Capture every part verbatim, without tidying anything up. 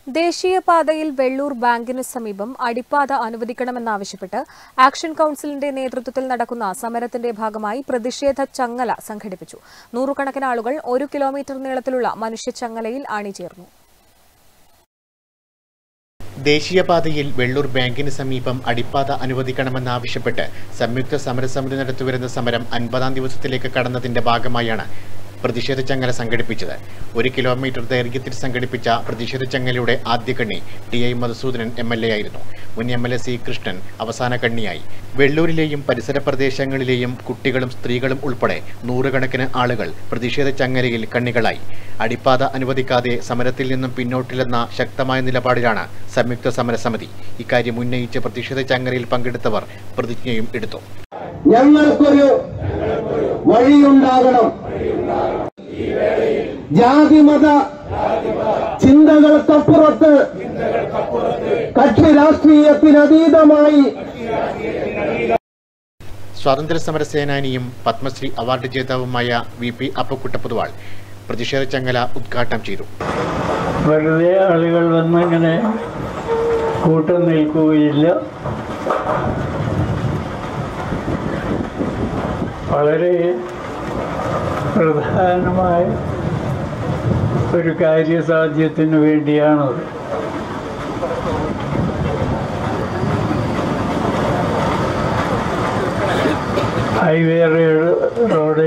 ദേശീയപാതയിൽ വെള്ളൂർ ബാങ്കിന് സമീപം അടിപ്പാത അനുവദിക്കണമെന്നാവശ്യപ്പെട്ട് ആക്ഷൻ കൌൺസിലിന്റെ നേതൃത്വത്തിൽ നടക്കുന്ന സമരത്തിന്റെ ഭാഗമായി പ്രതിഷേധ ചങ്ങല സംഘടിപ്പിച്ചു. നൂറുകണക്കിന് ആളുകൾ ഒരു കിലോമീറ്റർ നീളത്തിലുള്ള മനുഷ്യച്ചങ്ങലയിൽ അണിചേർന്നു. ദേശീയപാതയിൽ വെള്ളൂർ ബാങ്കിന് സമീപം അടിപ്പാത അനുവദിക്കണമെന്നാവശ്യപ്പെട്ട് സംയുക്ത സമരസമിതി നടത്തിവരുന്ന സമരം അൻപതാം ദിവസത്തിലേക്ക് കടന്നതിന്റെ ഭാഗമായാണ് പ്രതിഷേധ ചങ്ങല സംഘടിപ്പിച്ചത്. ഒരു കിലോമീറ്റർ ദൈർഘ്യത്തിൽ സംഘടിപ്പിച്ച പ്രതിഷേധ ചങ്ങലയുടെ ആദ്യ കണ്ണി T I Madhusoodanan M L A ആയിരുന്നു. മുൻ M L A C Krishnan അവസാന കണ്ണിയായി. വെള്ളൂരിലെയും പരിസര പ്രദേശങ്ങളിലെയും കുട്ടികളും സ്ത്രീകളും ഉൾപ്പെടെ നൂറുകണക്കിന് ആളുകൾ പ്രതിഷേധ ചങ്ങലയിൽ കണ്ണികളായി. അടിപ്പാത അനുവദിക്കാതെ സമരത്തിൽ നിന്നും പിന്നോട്ടില്ലെന്ന ശക്തമായ നിലപാടിലാണ് സംയുക്ത സമരസമിതി. ഇക്കാര്യം ഉന്നയിച്ച് പ്രതിഷേധ ചങ്ങലയിൽ പങ്കെടുത്തവർ പ്രതിജ്ഞയും എടുത്തു. ഞങ്ങൾക്കൊരു വഴിയുണ്ടാകണം. ജാതിമത ചിന്തകൾക്കപ്പുറത്ത് കക്ഷി രാഷ്ട്രീയത്തിനതീതമായി സ്വാതന്ത്ര്യ സമര സേനാനിയും പത്മശ്രീ അവാർഡ് ജേതാവുമായ വി പി അപ്പക്കുട്ടപ്പൊതുവാൾ പ്രതിഷേധ ചങ്ങല ഉദ്ഘാടനം ചെയ്തു. വെറുതെ ആളുകൾ വന്നിങ്ങനെ കൂട്ടം നിൽക്കുകയില്ല. വളരെ പ്രധാനമായ ഒരു കാര്യസാധ്യത്തിന് വേണ്ടിയാണത്. ഹൈവേ റോഡ്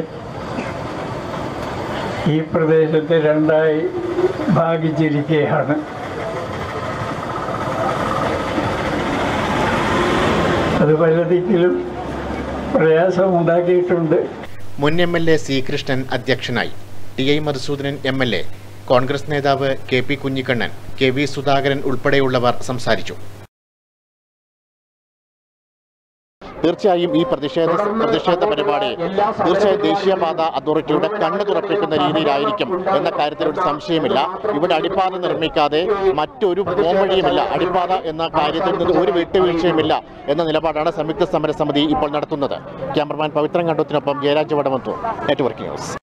ഈ പ്രദേശത്തെ രണ്ടായി ഭാഗിച്ചിരിക്കുകയാണ്. അത് പല ദിക്കിലും പ്രയാസമുണ്ടാക്കിയിട്ടുണ്ട്. മുൻ M L A C Krishnan അധ്യക്ഷനായി. T I Madhusoodanan M L A, Congress നേതാവ് K P Kunhikannan, K V Sudhakaran ഉൾപ്പെടെയുള്ളവർ സംസാരിച്ചു. തീർച്ചയായും ഈ പ്രതിഷേധ പ്രതിഷേധ പരിപാടി തീർച്ചയായും ദേശീയപാത അതോറിറ്റിയുടെ കണ്ണ് തുറപ്പിക്കുന്ന രീതിയിലായിരിക്കും എന്ന കാര്യത്തിൽ ഒരു സംശയമില്ല. ഇവിടെ അടിപ്പാത നിർമ്മിക്കാതെ മറ്റൊരു പോംവഴിയുമില്ല. അടിപ്പാത എന്ന കാര്യത്തിൽ നിന്ന് ഒരു വിട്ടുവീഴ്ചയുമില്ല എന്ന നിലപാടാണ് സംയുക്ത സമരസമിതി ഇപ്പോൾ നടത്തുന്നത്. ക്യാമറമാൻ പവിത്രൻ കണ്ടത്തിനൊപ്പം ജയരാജ് വടമത്തൂർ, നെറ്റ്വർക്ക് ന്യൂസ്.